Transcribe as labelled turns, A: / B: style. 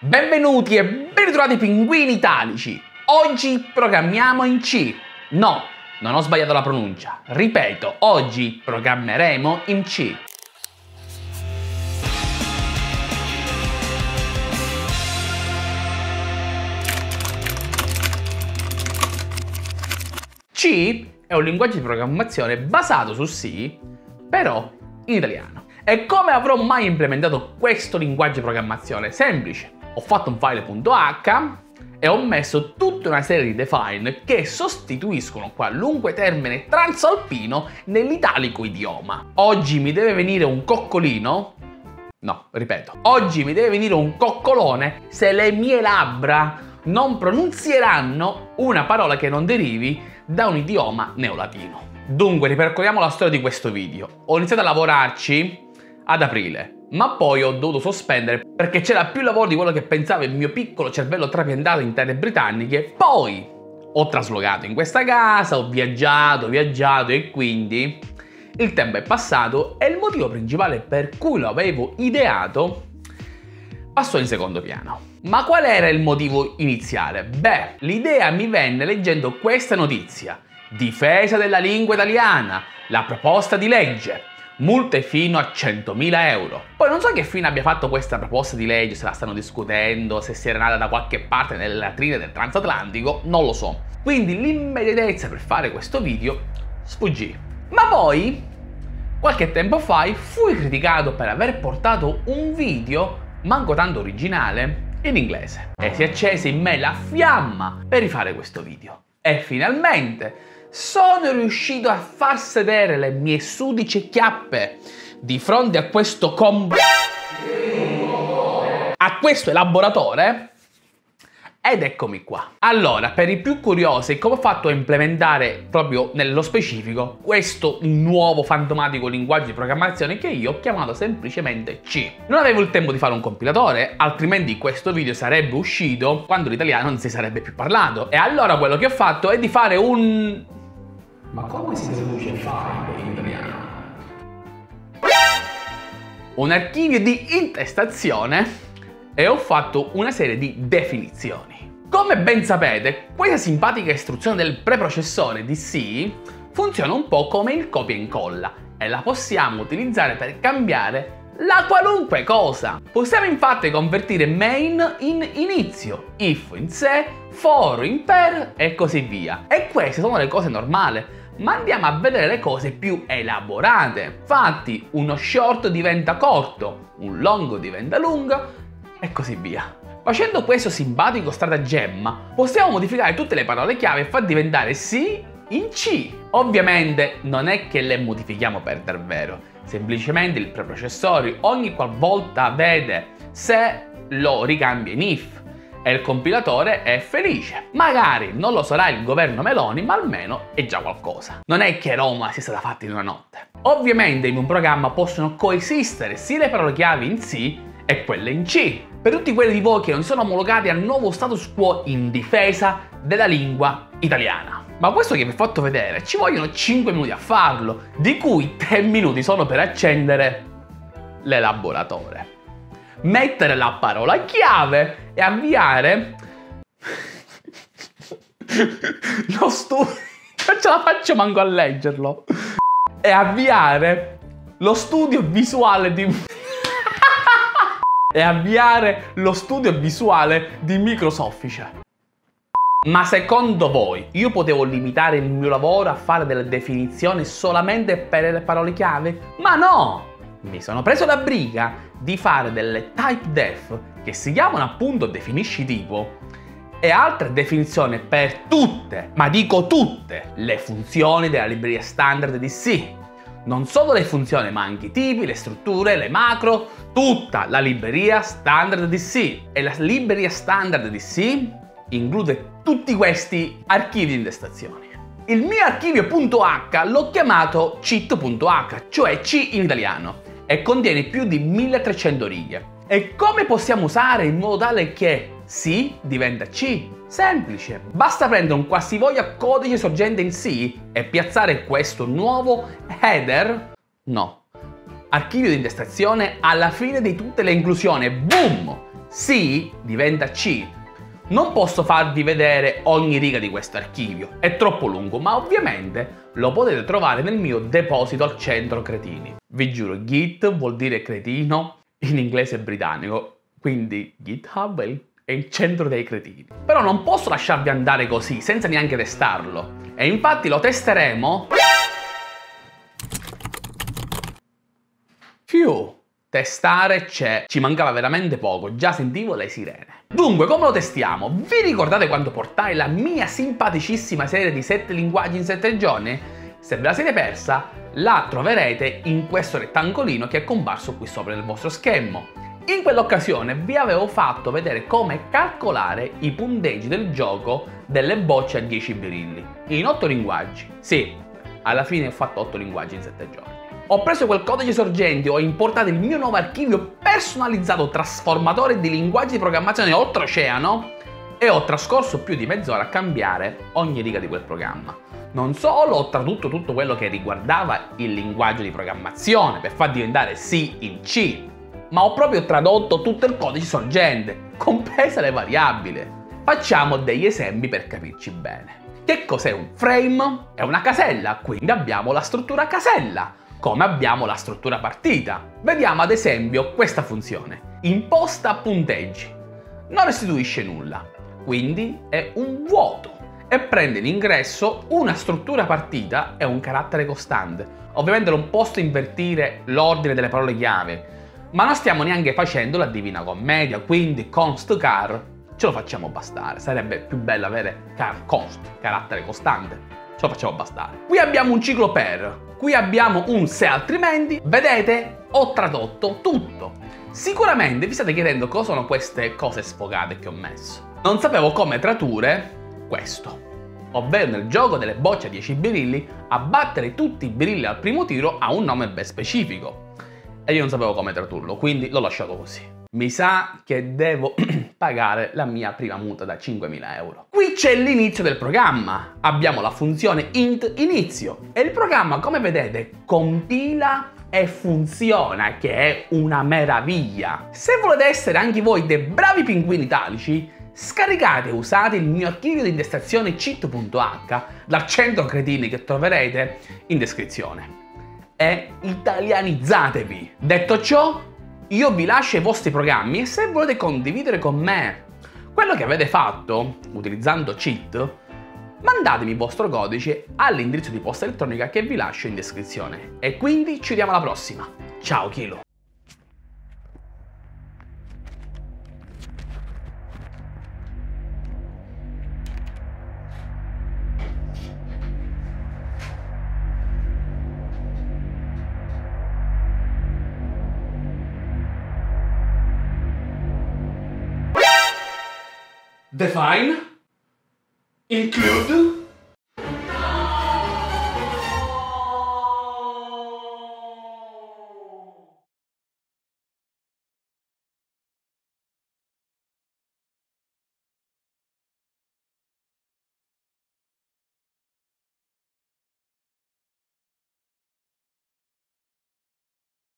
A: Benvenuti e ben ritrovati pinguini italici! Oggi programmiamo in C. No, non ho sbagliato la pronuncia. Ripeto, oggi programmeremo in C. C è un linguaggio di programmazione basato su C, però in italiano. E come avrò mai implementato questo linguaggio di programmazione? Semplice. Ho fatto un file.h e ho messo tutta una serie di define che sostituiscono qualunque termine transalpino nell'italico idioma. Oggi mi deve venire un coccolino? No, ripeto. Oggi mi deve venire un coccolone se le mie labbra non pronunzieranno una parola che non derivi da un idioma neolatino. Dunque, ripercorriamo la storia di questo video. Ho iniziato a lavorarci ad aprile, ma poi ho dovuto sospendere perché c'era più lavoro di quello che pensava il mio piccolo cervello trapiantato in terre britanniche. Poi ho traslocato in questa casa, ho viaggiato e quindi il tempo è passato e il motivo principale per cui lo avevo ideato passò in secondo piano. Ma qual era il motivo iniziale? Beh, l'idea mi venne leggendo questa notizia. Difesa della lingua italiana, la proposta di legge. Multe fino a 100.000 euro. Poi non so che fine abbia fatto questa proposta di legge, se la stanno discutendo, se si era nata da qualche parte nelle latrine del transatlantico, non lo so. Quindi l'immediatezza per fare questo video sfuggì. Ma poi, qualche tempo fa, fui criticato per aver portato un video, manco tanto originale, in inglese. E si accese in me la fiamma per rifare questo video. E finalmente sono riuscito a far sedere le mie sudice chiappe di fronte a questo elaboratore ed eccomi qua. Allora, per i più curiosi, come ho fatto a implementare proprio nello specifico questo nuovo fantomatico linguaggio di programmazione che io ho chiamato semplicemente C. Non avevo il tempo di fare un compilatore, altrimenti questo video sarebbe uscito quando l'italiano non si sarebbe più parlato. E allora quello che ho fatto è di fare un... Ma come si traduce file in italiano? Un archivio di intestazione e ho fatto una serie di definizioni. Come ben sapete, questa simpatica istruzione del preprocessore di C funziona un po' come il copia e incolla e la possiamo utilizzare per cambiare la qualunque cosa. Possiamo infatti convertire main in inizio, if in se, for in per e così via. E queste sono le cose normali. Ma andiamo a vedere le cose più elaborate. Infatti, uno short diventa corto, un longo diventa lungo e così via. Facendo questo simpatico stratagemma, possiamo modificare tutte le parole chiave e far diventare C in C. Ovviamente non è che le modifichiamo per davvero, semplicemente il preprocessore ogni qualvolta vede se lo ricambia in if. E il compilatore è felice. Magari non lo sarà il governo Meloni, ma almeno è già qualcosa. Non è che Roma sia stata fatta in una notte. Ovviamente in un programma possono coesistere sia le parole chiave in C e quelle in C. Per tutti quelli di voi che non sono omologati al nuovo status quo in difesa della lingua italiana. Ma questo che vi ho fatto vedere, ci vogliono 5 minuti a farlo, di cui 3 minuti sono per accendere l'elaboratore, mettere la parola chiave e avviare lo studio. Non ce la faccio manco a leggerlo. E avviare lo studio visuale di Microsoft Office. Ma secondo voi io potevo limitare il mio lavoro a fare delle definizioni solamente per le parole chiave? Ma no! Mi sono preso la briga di fare delle type def che si chiamano appunto definisci tipo e altre definizioni per tutte, ma dico tutte, le funzioni della libreria standard di C. Non solo le funzioni ma anche i tipi, le strutture, le macro, tutta la libreria standard di C. E la libreria standard di C include tutti questi archivi di intestazioni. Il mio archivio.h l'ho chiamato cheat.h, cioè C in italiano, e contiene più di 1300 righe. E come possiamo usare in modo tale che C diventa C? Semplice, basta prendere un qualsivoglia codice sorgente in C e piazzare questo nuovo archivio di intestazione alla fine di tutte le inclusioni. Boom! C diventa C. Non posso farvi vedere ogni riga di questo archivio, è troppo lungo, ma ovviamente lo potete trovare nel mio deposito al centro cretini. Vi giuro, Git vuol dire cretino in inglese britannico, quindi GitHub è il centro dei cretini. Però non posso lasciarvi andare così, senza neanche testarlo. E infatti lo testeremo... Testare c'è, ci mancava veramente poco, già sentivo le sirene. Dunque, come lo testiamo? Vi ricordate quando portai la mia simpaticissima serie di 7 linguaggi in 7 giorni? Se ve la siete persa, la troverete in questo rettangolino che è comparso qui sopra nel vostro schermo. In quell'occasione vi avevo fatto vedere come calcolare i punteggi del gioco delle bocce a 10 birilli, in 8 linguaggi. Sì, alla fine ho fatto 8 linguaggi in 7 giorni. Ho preso quel codice sorgente, ho importato il mio nuovo archivio personalizzato trasformatore di linguaggi di programmazione oltreoceano e ho trascorso più di mezz'ora a cambiare ogni riga di quel programma. Non solo ho tradotto tutto quello che riguardava il linguaggio di programmazione per far diventare C in C, ma ho proprio tradotto tutto il codice sorgente, comprese le variabili. Facciamo degli esempi per capirci bene. Che cos'è un frame? È una casella, quindi abbiamo la struttura casella, come abbiamo la struttura partita. Vediamo ad esempio questa funzione. Imposta punteggi. Non restituisce nulla, quindi è un vuoto e prende in ingresso una struttura partita e un carattere costante. Ovviamente non posso invertire l'ordine delle parole chiave, ma non stiamo neanche facendo la Divina Commedia, quindi const char ce lo facciamo bastare. Sarebbe più bello avere char const, carattere costante. Ce lo facciamo bastare. Qui abbiamo un ciclo per, qui abbiamo un se altrimenti. Vedete? Ho tradotto tutto. Sicuramente vi state chiedendo cosa sono queste cose sfogate che ho messo. Non sapevo come tradurre questo, ovvero nel gioco delle bocce a 10 birilli, abbattere tutti i birilli al primo tiro ha un nome ben specifico. E io non sapevo come tradurlo, quindi l'ho lasciato così. Mi sa che devo pagare la mia prima multa da 5.000 euro. Qui c'è l'inizio del programma. Abbiamo la funzione int inizio e il programma, come vedete, compila e funziona, che è una meraviglia. Se volete essere anche voi dei bravi pinguini italici, scaricate e usate il mio archivio di intestazione cheat.h dal centro cretini che troverete in descrizione. E italianizzatevi. Detto ciò, io vi lascio i vostri programmi e se volete condividere con me quello che avete fatto utilizzando cheat, mandatemi il vostro codice all'indirizzo di posta elettronica che vi lascio in descrizione. E quindi ci vediamo alla prossima. Ciao Kilo! Define, include,